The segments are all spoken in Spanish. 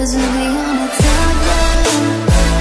'cause we'll be on a top run.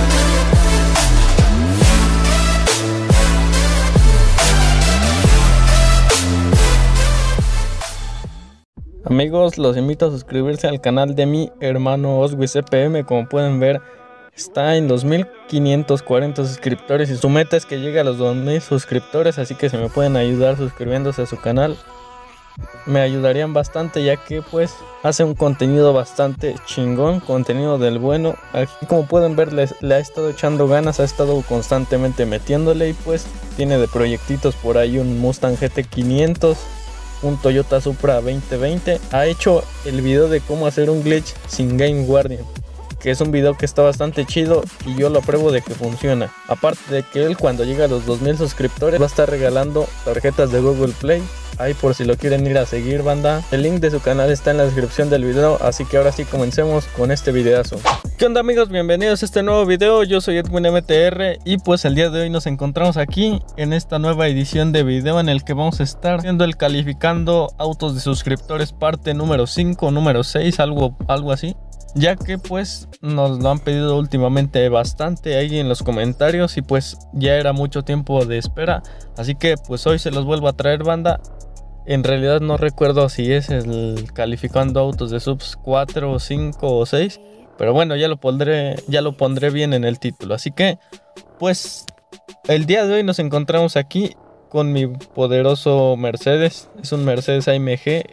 Amigos, los invito a suscribirse al canal de mi hermano Oswis CPM. Como pueden ver, está en los 1540 suscriptores y su meta es que llegue a los 2000 suscriptores, así que si me pueden ayudar suscribiéndose a su canal, me ayudarían bastante, ya que pues hace un contenido bastante chingón, contenido del bueno. Aquí, como pueden ver, le ha estado echando ganas, ha estado constantemente metiéndole y pues tiene de proyectitos por ahí un Mustang GT 500, un Toyota Supra 2020. Ha hecho el video de cómo hacer un glitch sin Game Guardian, que es un video que está bastante chido y yo lo apruebo de que funciona. Aparte de que él, cuando llegue a los 2000 suscriptores, va a estar regalando tarjetas de Google Play. Ahí por si lo quieren ir a seguir, banda. El link de su canal está en la descripción del video, así que ahora sí comencemos con este videazo. ¿Qué onda, amigos? Bienvenidos a este nuevo video. Yo soy Edwin MTR y pues el día de hoy nos encontramos aquí en esta nueva edición de video en el que vamos a estar haciendo el calificando autos de suscriptores parte número 5, número 6, algo así. Ya que pues nos lo han pedido últimamente bastante ahí en los comentarios y pues ya era mucho tiempo de espera. Así que pues hoy se los vuelvo a traer, banda. En realidad no recuerdo si es el calificando autos de subs 4, 5 o 6. Pero bueno, ya lo pondré bien en el título. Así que pues el día de hoy nos encontramos aquí con mi poderoso Mercedes. Es un Mercedes AMG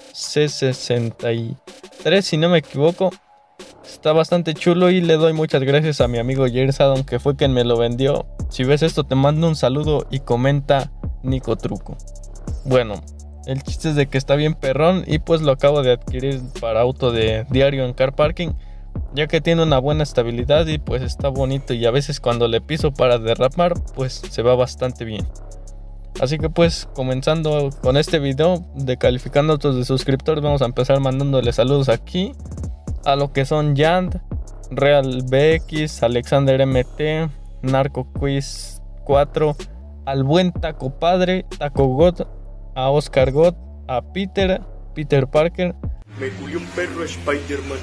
C63 si no me equivoco. Está bastante chulo y le doy muchas gracias a mi amigo Jersadon, que fue quien me lo vendió. Si ves esto, te mando un saludo y comenta Nico Truco. Bueno, el chiste es de que está bien perrón y pues lo acabo de adquirir para auto de diario en car parking, ya que tiene una buena estabilidad y pues está bonito, y a veces cuando le piso para derrapar pues se va bastante bien. Así que pues comenzando con este video de calificando autos de suscriptores, vamos a empezar mandándole saludos aquí a lo que son Yand, Real BX, Alexander MT, Narco Quiz 4, al buen Taco Padre, Taco God, a Oscar God, a Peter Parker. Me culió un perro Spider-Man.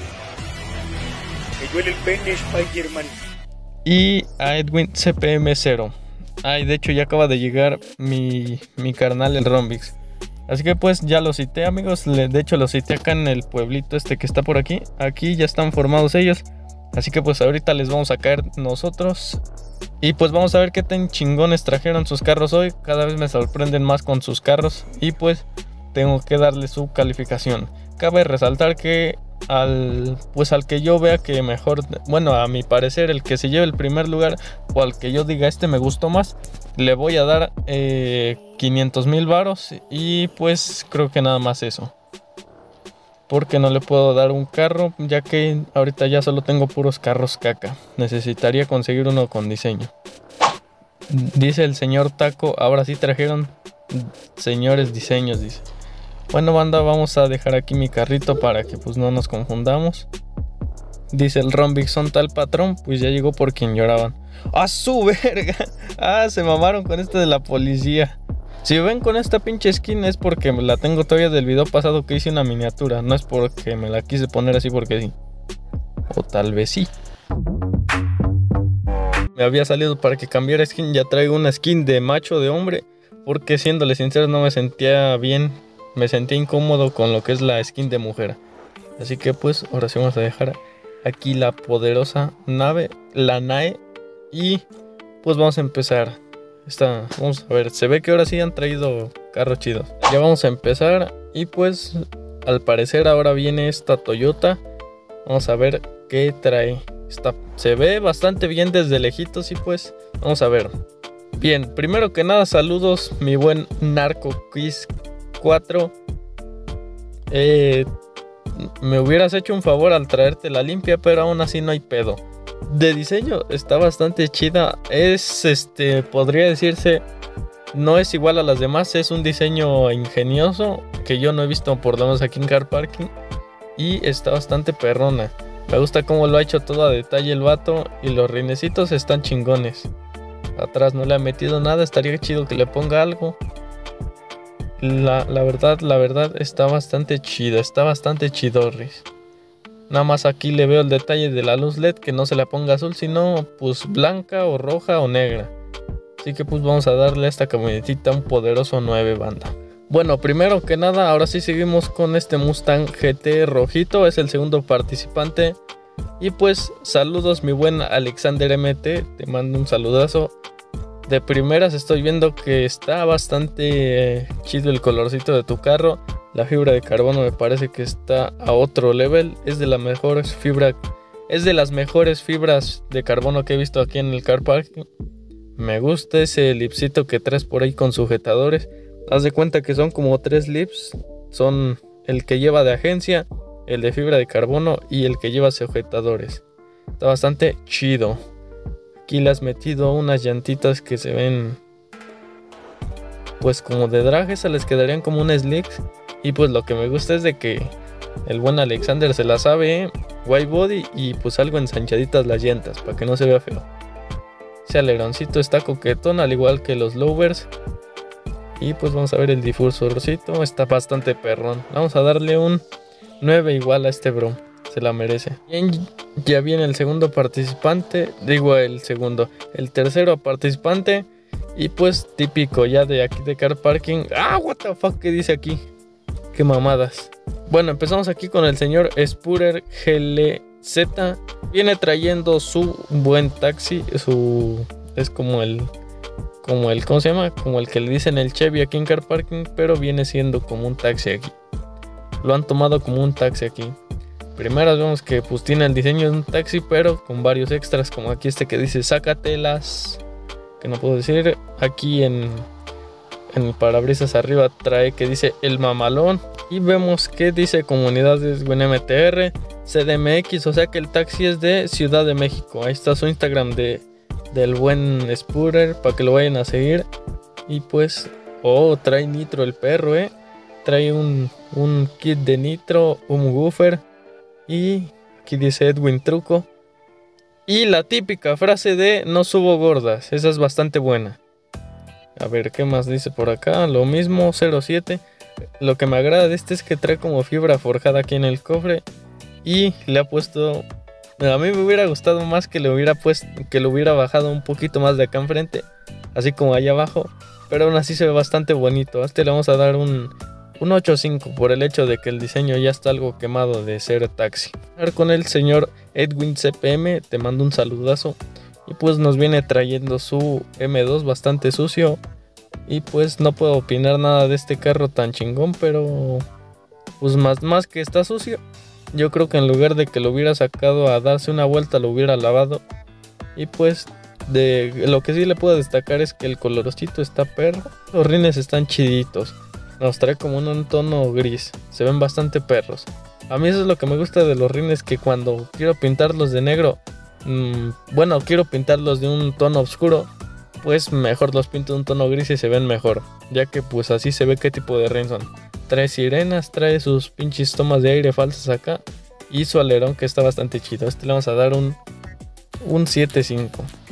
Me duele el pene Spider-Man. Y a Edwin CPM0. Ay, de hecho ya acaba de llegar mi carnal el Rombix. Así que pues ya lo cité, amigos. De hecho lo cité acá en el pueblito este que está por aquí. Aquí ya están formados ellos. Así que pues ahorita les vamos a caer nosotros. Y pues vamos a ver qué tan chingones trajeron sus carros hoy. Cada vez me sorprenden más con sus carros. Y pues tengo que darle su calificación. Cabe resaltar que al que yo vea que mejor, bueno, a mi parecer, el que se lleve el primer lugar, o al que yo diga este me gustó más, le voy a dar 500,000 varos. Y pues creo que nada más eso, porque no le puedo dar un carro, ya que ahorita ya solo tengo puros carros caca. Necesitaría conseguir uno con diseño. Dice el señor Taco, ahora sí trajeron señores diseños, dice. Bueno, banda, vamos a dejar aquí mi carrito para que pues no nos confundamos. Dice el Rombix, son tal patrón, pues ya llegó por quien lloraban. ¡Ah, su verga! ¡Ah, se mamaron con este de la policía! Si ven con esta pinche skin es porque me la tengo todavía del video pasado que hice una miniatura. No es porque me la quise poner así porque sí. O tal vez sí. Me había salido para que cambiara skin. Ya traigo una skin de macho de hombre, porque siéndole sincero no me sentía bien. Me sentía incómodo con lo que es la skin de mujer. Así que pues ahora sí vamos a dejar aquí la poderosa nave, la NAE. Y pues vamos a empezar. Vamos a ver, se ve que ahora sí han traído carros chidos. Ya vamos a empezar. Y pues al parecer ahora viene esta Toyota. Vamos a ver qué trae. Se ve bastante bien desde lejitos. Y pues vamos a ver. Bien, primero que nada, saludos mi buen Narco Quiz 4. Me hubieras hecho un favor al traerte la limpia, pero aún así no hay pedo. De diseño está bastante chida. Podría decirse, no es igual a las demás. Es un diseño ingenioso que yo no he visto por lo menos aquí en Car Parking. Y está bastante perrona. Me gusta cómo lo ha hecho todo a detalle el vato. Y los rinecitos están chingones. Atrás no le ha metido nada. Estaría chido que le ponga algo. La verdad está bastante chida. Está bastante chidorris. Nada más aquí le veo el detalle de la luz LED, que no se la ponga azul, sino pues blanca o roja o negra. Así que pues vamos a darle a esta camionetita un poderoso 9, banda. Bueno, primero que nada, ahora sí seguimos con este Mustang GT rojito. Es el segundo participante. Y pues saludos mi buen Alexander MT, te mando un saludazo. De primeras estoy viendo que está bastante chido el colorcito de tu carro. La fibra de carbono me parece que está a otro level. Es de las mejores fibras de carbono que he visto aquí en el car parking. Me gusta ese lipsito que traes por ahí con sujetadores. Haz de cuenta que son como 3 lips. Son el que lleva de agencia, el de fibra de carbono y el que lleva sujetadores. Está bastante chido. Aquí le has metido unas llantitas que se ven pues como de drag. Se les quedarían como un slicks. Y pues lo que me gusta es de que el buen Alexander se la sabe, white body y pues algo ensanchaditas las llantas para que no se vea feo. Ese aleroncito está coquetón, al igual que los lowers. Y pues vamos a ver el difusorcito, está bastante perrón. Vamos a darle un 9 igual a este bro, se la merece. Bien, ya viene el segundo participante, el tercero participante. Y pues típico ya de aquí de car parking. What the fuck, ¿qué dice aquí? Qué mamadas. Bueno, empezamos aquí con el señor Spurer GLZ. Viene trayendo su buen taxi. Es como el ¿cómo se llama? Como el que le dicen el Chevy aquí en car parking, pero viene siendo como un taxi aquí. Lo han tomado como un taxi aquí. Primero vemos que pues tiene el diseño de un taxi, pero con varios extras, como aquí este que dice sácatelas, que no puedo decir. Aquí en el parabrisas arriba trae que dice el mamalón. Y vemos que dice comunidades MTR, CDMX, o sea que el taxi es de Ciudad de México. Ahí está su Instagram del buen Spurer para que lo vayan a seguir. Y pues, trae nitro el perro, trae un kit de nitro, un woofer. Y aquí dice Edwin Truco. Y la típica frase de no subo gordas, esa es bastante buena. A ver, ¿qué más dice por acá? Lo mismo, 07. Lo que me agrada de este es que trae como fibra forjada aquí en el cofre. Y le ha puesto... A mí me hubiera gustado más que le hubiera bajado un poquito más de acá enfrente, así como allá abajo. Pero aún así se ve bastante bonito. A este le vamos a dar un 8.5 por el hecho de que el diseño ya está algo quemado de ser taxi. A ver, con el señor Edwin CPM, te mando un saludazo. Y pues nos viene trayendo su M2 bastante sucio. Y pues no puedo opinar nada de este carro tan chingón, pero pues más que está sucio. Yo creo que en lugar de que lo hubiera sacado a darse una vuelta, lo hubiera lavado. Y pues de lo que sí le puedo destacar es que el colorcito está perro. Los rines están chiditos. Nos trae como un tono gris. Se ven bastante perros. A mí eso es lo que me gusta de los rines, que cuando quiero pintarlos de negro, quiero pintarlos de un tono oscuro, pues mejor los pinto de un tono gris y se ven mejor, ya que pues así se ve qué tipo de rin son. Trae sirenas, trae sus pinches tomas de aire falsas acá y su alerón que está bastante chido. A este le vamos a dar un 7.5.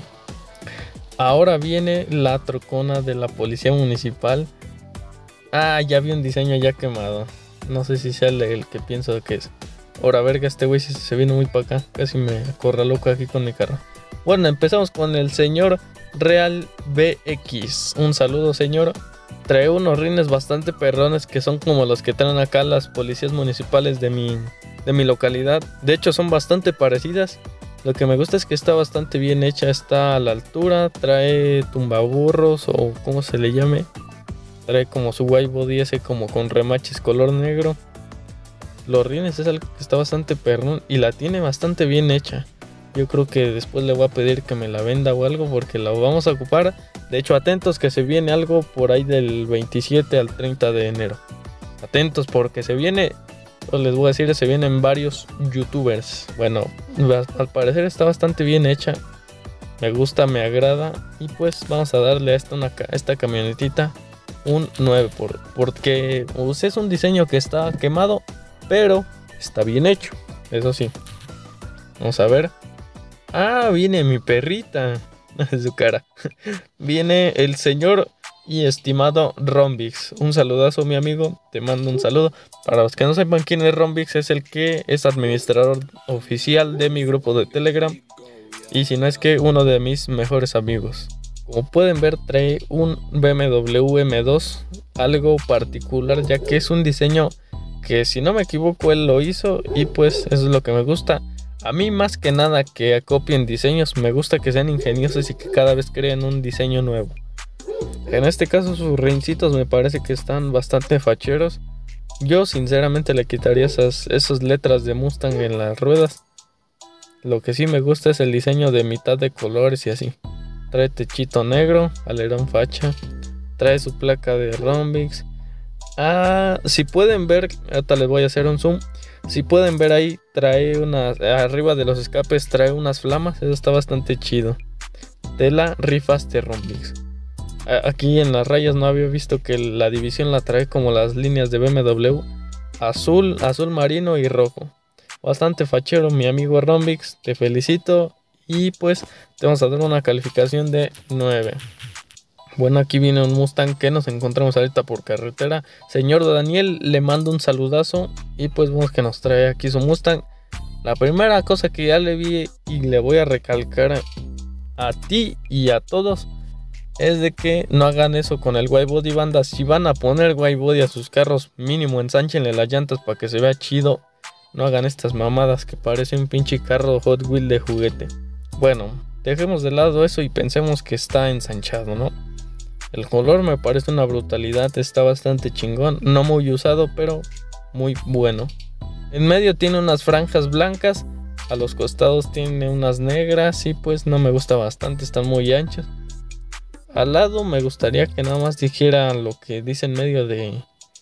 Ahora viene la trocona de la policía municipal. Ya vi un diseño ya quemado. No sé si sea el que pienso que es. Ahora verga, este güey se vino muy para acá. Casi me corra loco aquí con mi carro. Bueno, empezamos con el señor Real BX. Un saludo, señor. Trae unos rines bastante perrones que son como los que traen acá las policías municipales de mi localidad. De hecho son bastante parecidas. Lo que me gusta es que está bastante bien hecha. Está a la altura. Trae tumbaburros o como se le llame. Trae como su white body ese como con remaches color negro. Los rines es algo que está bastante perrón y la tiene bastante bien hecha. Yo creo que después le voy a pedir que me la venda o algo porque la vamos a ocupar. De hecho, atentos que se viene algo por ahí del 27 al 30 de enero. Atentos porque se viene, les voy a decir, se vienen varios youtubers. Bueno, al parecer está bastante bien hecha. Me gusta, me agrada. Y pues vamos a darle a esta camionetita un 9 porque es un diseño que está quemado, pero está bien hecho, eso sí. Vamos a ver. Viene mi perrita. Su cara. Viene el señor y estimado Rombix. Un saludazo, mi amigo, te mando un saludo. Para los que no sepan quién es Rombix, es el que es administrador oficial de mi grupo de Telegram, y si no es que uno de mis mejores amigos. Como pueden ver, trae un BMW M2, algo particular ya que es un diseño que, si no me equivoco, él lo hizo, y pues eso es lo que me gusta. A mí, más que nada que copien diseños, me gusta que sean ingeniosos y que cada vez creen un diseño nuevo. En este caso sus rincitos me parece que están bastante facheros. Yo sinceramente le quitaría esas letras de Mustang en las ruedas. Lo que sí me gusta es el diseño de mitad de colores y así. Trae techito negro, alerón facha, trae su placa de Rombix. Si pueden ver, ahorita les voy a hacer un zoom. Si pueden ver ahí, trae unas, arriba de los escapes trae unas flamas. Eso está bastante chido. Te la rifaste, Rombix. Aquí en las rayas no había visto que la división la trae como las líneas de BMW. Azul, azul marino y rojo. Bastante fachero, mi amigo Rombix. Te felicito. Y pues te vamos a dar una calificación de 9. Bueno, aquí viene un Mustang que nos encontramos ahorita por carretera. Señor Daniel, le mando un saludazo. Y pues vemos que nos trae aquí su Mustang. La primera cosa que ya le vi y le voy a recalcar a ti y a todos es de que no hagan eso con el white body, banda. Si van a poner white body a sus carros, mínimo ensánchenle las llantas para que se vea chido. No hagan estas mamadas que parece un pinche carro Hot Wheels de juguete. Bueno, dejemos de lado eso y pensemos que está ensanchado, ¿no? El color me parece una brutalidad, está bastante chingón. No muy usado, pero muy bueno. En medio tiene unas franjas blancas, a los costados tiene unas negras y pues no me gusta bastante, están muy anchos. Al lado me gustaría que nada más dijera lo que dice en medio de...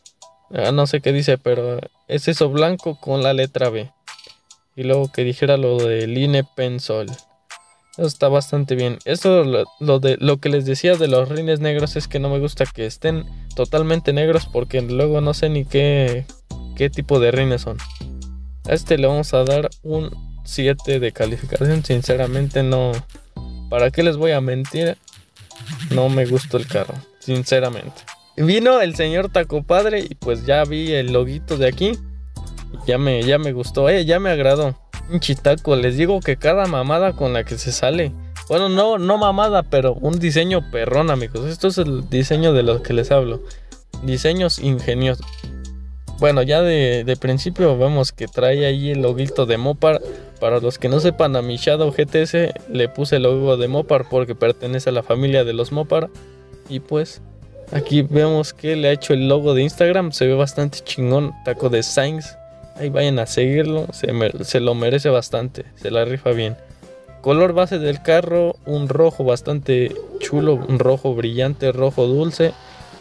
no sé qué dice, pero es eso blanco con la letra B. Y luego que dijera lo de Line Pensol. Eso está bastante bien. Eso lo que les decía de los rines negros es que no me gusta que estén totalmente negros, porque luego no sé ni qué tipo de rines son. A este le vamos a dar un 7 de calificación. Sinceramente no... ¿Para qué les voy a mentir? No me gustó el carro, sinceramente. Vino el señor Taco Padre y pues ya vi el loguito de aquí. Ya me gustó, ya me agradó. Pinche taco, les digo que cada mamada con la que se sale. Bueno, no mamada, pero un diseño perrón, amigos. Esto es el diseño de lo que les hablo. Diseños ingeniosos. Bueno, ya de principio vemos que trae ahí el loguito de Mopar. Para los que no sepan, a mi Shadow GTS le puse el logo de Mopar porque pertenece a la familia de los Mopar. Y pues aquí vemos que le ha hecho el logo de Instagram. Se ve bastante chingón. Taco de Sainz. Ahí vayan a seguirlo. Se lo merece bastante. Se la rifa bien. Color base del carro. Un rojo bastante chulo. Un rojo brillante. Rojo dulce.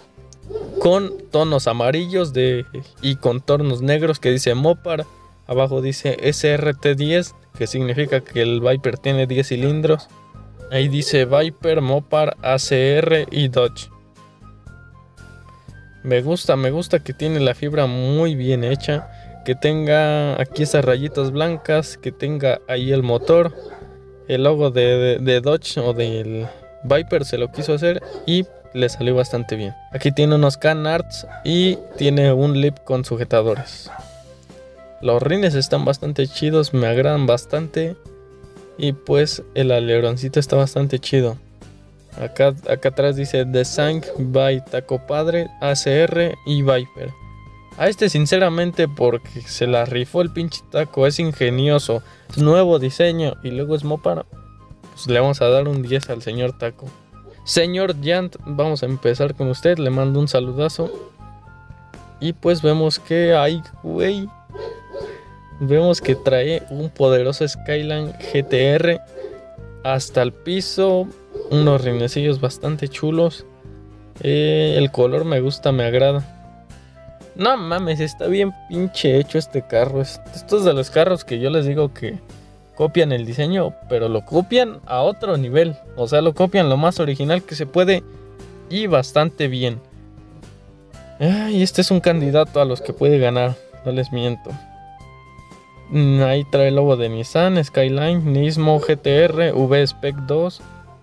Con tonos amarillos y contornos negros que dice Mopar. Abajo dice SRT10, que significa que el Viper tiene 10 cilindros. Ahí dice Viper, Mopar, ACR y Dodge. Me gusta que tiene la fibra muy bien hecha. Que tenga aquí esas rayitas blancas. Que tenga ahí el motor. El logo de Dodge o del Viper se lo quiso hacer y le salió bastante bien. Aquí tiene unos canards y tiene un lip con sujetadores. Los rines están bastante chidos, me agradan bastante. Y pues el aleroncito está bastante chido. Acá atrás dice Design by Taco Padre, ACR y Viper. A este sinceramente porque se la rifó el pinche taco, es ingenioso, es nuevo diseño y luego es Mopar. Pues le vamos a dar un 10 al señor Taco. Señor Yant, vamos a empezar con usted, le mando un saludazo. Y pues vemos que hay, güey. Vemos que trae un poderoso Skyline GTR hasta el piso, unos rinecillos bastante chulos. El color me gusta, me agrada. No mames, está bien pinche hecho este carro. Esto es de los carros que yo les digo que copian el diseño, pero lo copian a otro nivel. O sea, lo copian lo más original que se puede y bastante bien. Y este es un candidato a los que puede ganar, no les miento. Ahí trae el logo de Nissan, Skyline, Nismo, GTR, V-Spec 2,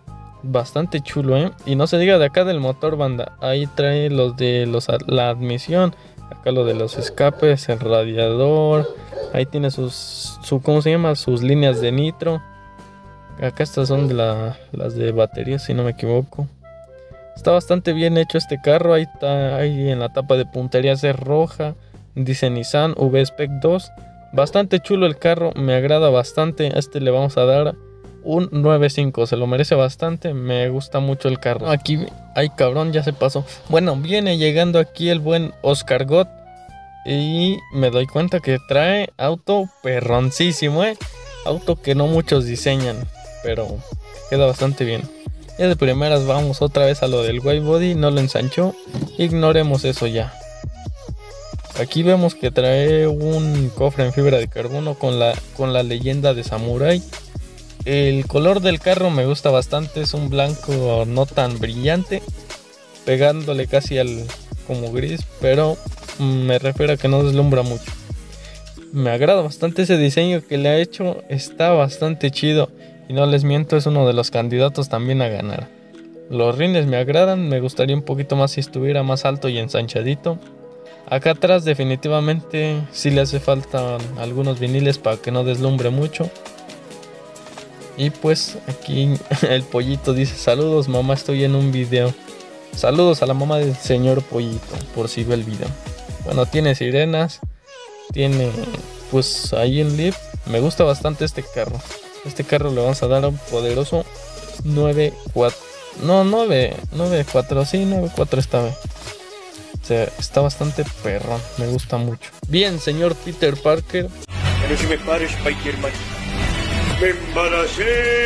bastante chulo, Y no se diga de acá del motor, banda. Ahí trae la admisión. Acá lo de los escapes, el radiador. Ahí tiene ¿cómo se llama? Sus líneas de nitro. Acá estas son las de batería, si no me equivoco. Está bastante bien hecho este carro. Ahí está, ahí en la tapa de puntería es roja. Dice Nissan V-Spec 2. Bastante chulo el carro, me agrada bastante. A este le vamos a dar un 9.5, se lo merece bastante. Me gusta mucho el carro. Aquí, ay cabrón, ya se pasó. Bueno, viene llegando aquí el buen Oscar Gott. Y me doy cuenta que trae auto perroncísimo, Auto que no muchos diseñan, pero queda bastante bien. Y de primeras vamos otra vez a lo del white body. No lo ensanchó, ignoremos eso ya. Aquí vemos que trae un cofre en fibra de carbono con la leyenda de Samurai. El color del carro me gusta bastante, es un blanco no tan brillante, pegándole casi al como gris, pero me refiero a que no deslumbra mucho. Me agrada bastante ese diseño que le ha hecho, está bastante chido y no les miento, es uno de los candidatos también a ganar. Los rines me agradan, me gustaría un poquito más si estuviera más alto y ensanchadito. Acá atrás definitivamente sí le hace falta algunos viniles para que no deslumbre mucho. Y pues aquí el pollito dice: saludos mamá, estoy en un video. Saludos a la mamá del señor Pollito, por si ve el video. Bueno, tiene sirenas, tiene pues ahí en lift. Me gusta bastante este carro. Este carro le vamos a dar un poderoso 9.4. No, 9.4, sí, 9.4 esta vez. O sea, está bastante perrón, me gusta mucho. Bien, señor Peter Parker. Ya no se me pare, Spider-Man. ¡Me embaracé!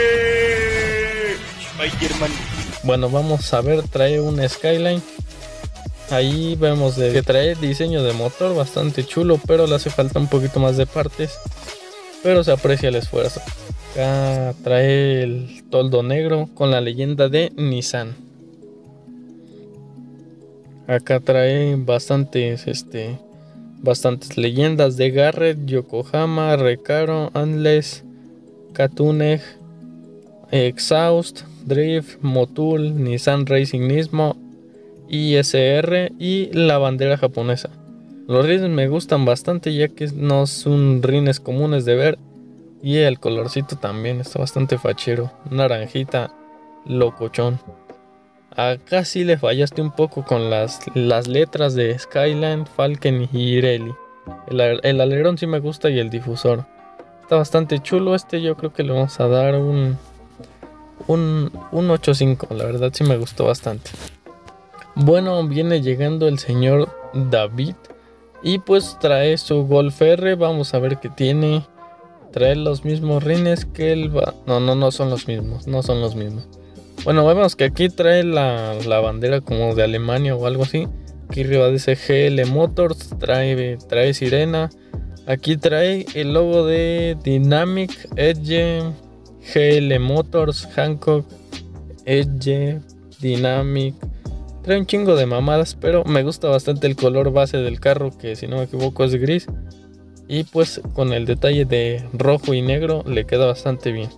Spider-Man. Bueno, vamos a ver, trae un Skyline. Ahí vemos que trae diseño de motor bastante chulo, pero le hace falta un poquito más de partes. Pero se aprecia el esfuerzo. Acá trae el toldo negro con la leyenda de Nissan. Acá trae bastantes leyendas de Garrett, Yokohama, Recaro, Anles, Katuneg, Exhaust, Drift, Motul, Nissan Racing Nismo, ISR y la bandera japonesa. Los rines me gustan bastante ya que no son rines comunes de ver. Y el colorcito también está bastante fachero, naranjita, locochón. Acá sí le fallaste un poco con las letras de Skyline, Falcon y Pirelli. El alerón sí me gusta y el difusor. Está bastante chulo este, yo creo que le vamos a dar un 8.5, la verdad sí me gustó bastante. Bueno, viene llegando el señor David y pues trae su Golf R, vamos a ver qué tiene. Trae los mismos rines que el... No son los mismos, Bueno, vemos que aquí trae la bandera como de Alemania o algo así. Aquí arriba dice GL Motors, trae sirena. Aquí trae el logo de Dynamic, Edge, GL Motors, Hankook, Edge, Dynamic. Trae un chingo de mamadas, pero me gusta bastante el color base del carro, que si no me equivoco es gris. Y pues con el detalle de rojo y negro le queda bastante bien.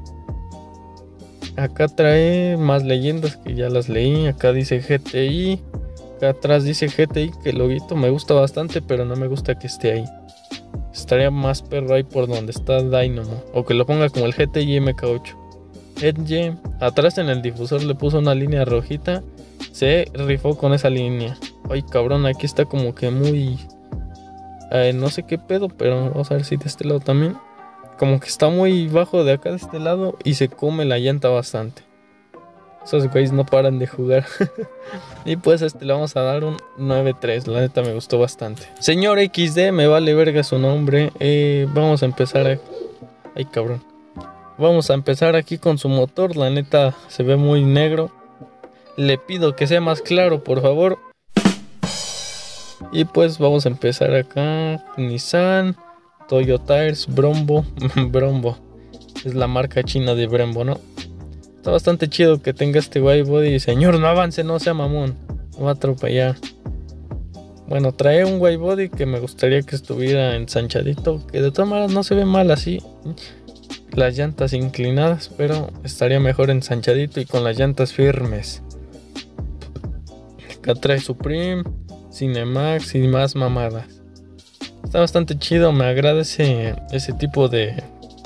Acá trae más leyendas que ya las leí. Acá dice GTI. Acá atrás dice GTI, que el loguito me gusta bastante, pero no me gusta que esté ahí. Estaría más perro ahí por donde está Dynamo. O que lo ponga como el GTI MK8. Edge. Atrás en el difusor le puso una línea rojita. Se rifó con esa línea. Ay cabrón, aquí está como que muy... no sé qué pedo, pero vamos a ver si de este lado también. Como que está muy bajo de acá de este lado y se come la llanta bastante. Esos güeyes no paran de jugar. Y pues le vamos a dar un 9.3. La neta me gustó bastante. Señor XD, me vale verga su nombre. Vamos a empezar Ay cabrón. Vamos a empezar aquí con su motor. La neta se ve muy negro. Le pido que sea más claro, por favor. Y pues vamos a empezar acá. Nissan, Toyo Tires, Brembo. Brembo es la marca china de Brembo, ¿no? Está bastante chido que tenga este white body. Señor, no avance, no sea mamón. Me va a atropellar. Bueno, trae un white body que me gustaría que estuviera ensanchadito. Que de todas maneras no se ve mal así. las llantas inclinadas, pero estaría mejor ensanchadito y con las llantas firmes. Acá trae Supreme, Cinemax y más mamadas. Está bastante chido, me agrada ese tipo de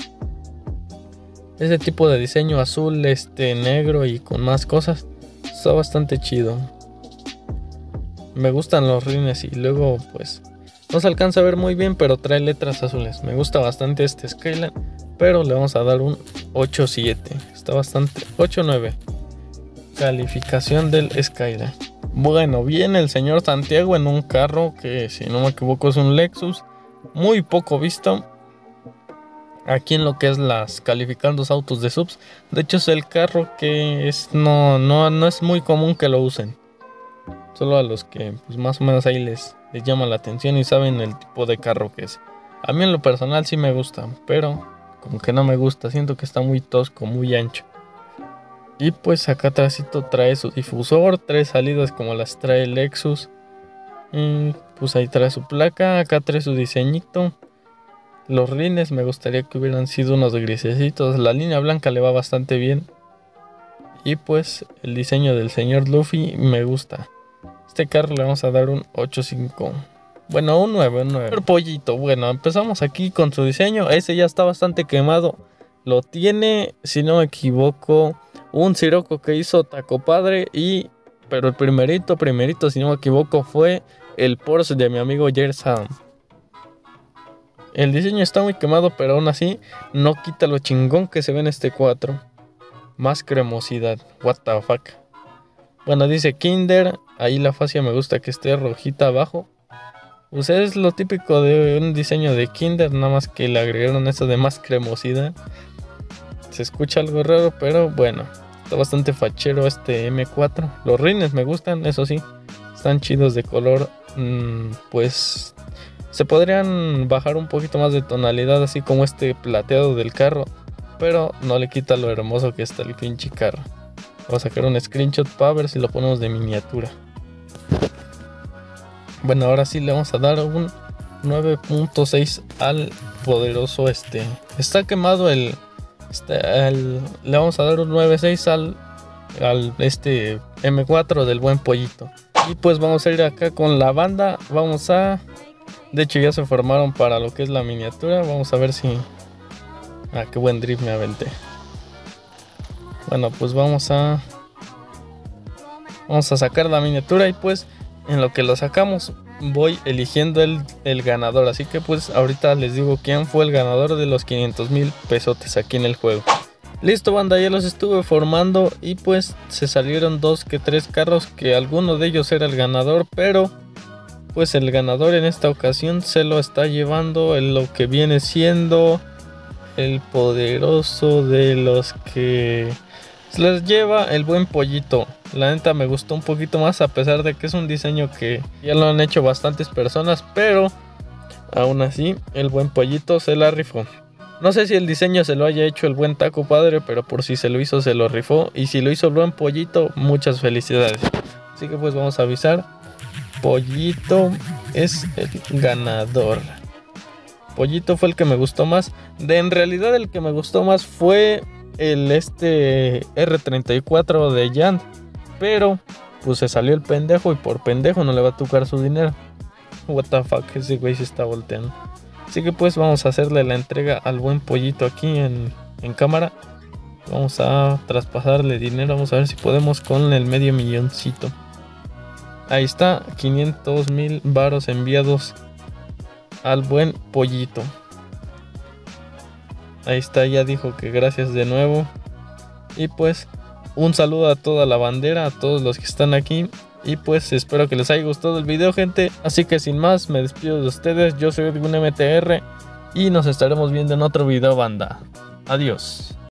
diseño azul, negro y con más cosas. Está bastante chido. Me gustan los rines y luego pues no se alcanza a ver muy bien, pero trae letras azules. Me gusta bastante este Skyline, pero le vamos a dar un 8.7. Está bastante 8.9. Calificación del Skyline. Bueno, viene el señor Santiago en un carro que, si no me equivoco, es un Lexus. Muy poco visto aquí en lo que es las calificando autos de subs. De hecho es el carro que no es muy común que lo usen. Solo a los que pues, más o menos ahí les llama la atención y saben el tipo de carro que es. A mí en lo personal sí me gusta, pero como que no me gusta. Siento que está muy tosco, muy ancho. Y pues acá atrásito trae su difusor, 3 salidas como las trae el Lexus. Y pues ahí trae su placa, acá trae su diseñito. Los rines me gustaría que hubieran sido unos grisecitos. La línea blanca le va bastante bien. Y pues el diseño del señor Luffy me gusta. Este carro le vamos a dar un 8.5. Bueno, un 9, un 9. El pollito, bueno, empezamos aquí con su diseño. Ese ya está bastante quemado. Lo tiene, si no me equivoco, un Sirocco que hizo Taco Padre. Pero el primerito, si no me equivoco, fue el Porsche de mi amigo Gerson. El diseño está muy quemado, pero aún así no quita lo chingón que se ve en este 4. Más cremosidad, what the fuck. Bueno, dice Kinder. Ahí la fascia me gusta que esté rojita abajo. Pues es lo típico de un diseño de Kinder, nada más que le agregaron eso de más cremosidad. Se escucha algo raro, pero bueno, está bastante fachero este M4. Los rines me gustan, eso sí, están chidos de color. Pues se podrían bajar un poquito más de tonalidad, así como este plateado del carro, pero no le quita lo hermoso que está el pinche carro. Voy a sacar un screenshot para ver si lo ponemos de miniatura. Bueno, ahora sí le vamos a dar un 9.6 al poderoso Está quemado le vamos a dar un 9.6 al M4 del buen pollito. Y pues vamos a ir acá con la banda. De hecho ya se formaron para lo que es la miniatura. Vamos a ver si... qué buen drift me aventé. Bueno, pues vamos a sacar la miniatura y pues en lo que lo sacamos voy eligiendo el ganador. Así que pues ahorita les digo quién fue el ganador de los 500,000 pesotes aquí en el juego. Listo, banda, ya los estuve formando y pues se salieron 2 que 3 carros que alguno de ellos era el ganador, pero pues el ganador en esta ocasión se lo está llevando en lo que viene siendo el poderoso de los que se les lleva el buen pollito. La neta me gustó un poquito más, a pesar de que es un diseño que ya lo han hecho bastantes personas, pero aún así el buen pollito se la rifó. No sé si el diseño se lo haya hecho el buen Taco Padre, pero por si se lo hizo, se lo rifó. Y si lo hizo el buen pollito, muchas felicidades. Así que pues vamos a avisar. Pollito es el ganador. Pollito fue el que me gustó más. En realidad el que me gustó más fue el R34 de Jan. Pero pues se salió el pendejo y por pendejo no le va a tocar su dinero. What the fuck, ese güey se está volteando. Así que pues vamos a hacerle la entrega al buen pollito aquí en cámara. Vamos a traspasarle dinero. Vamos a ver si podemos con el medio milloncito. Ahí está, 500,000 varos enviados al buen pollito. Ahí está, ya dijo que gracias de nuevo. Y pues un saludo a toda la bandera, a todos los que están aquí. Y pues espero que les haya gustado el video, gente. Así que sin más, me despido de ustedes. Yo soy Edwin MTR y nos estaremos viendo en otro video, banda. Adiós.